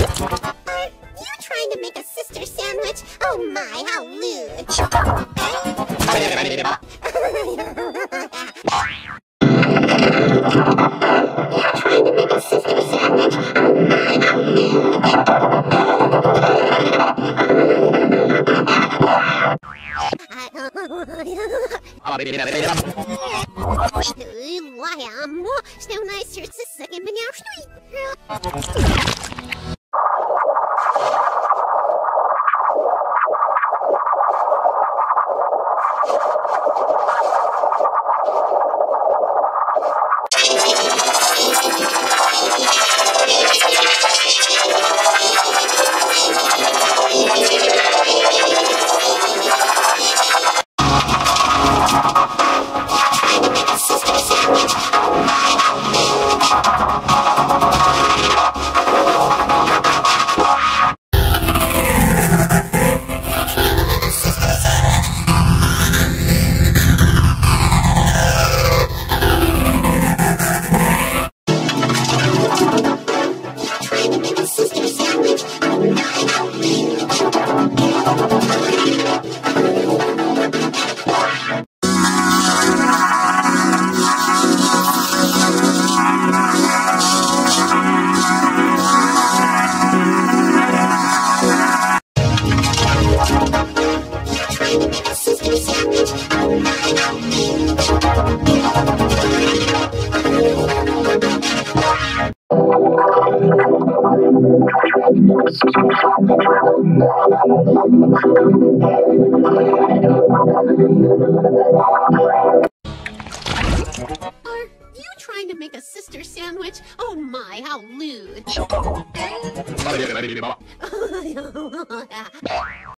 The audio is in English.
You trying to make a sister sandwich? Oh my, how lewd! Trying to make a sister sandwich? Oh my, how lewd!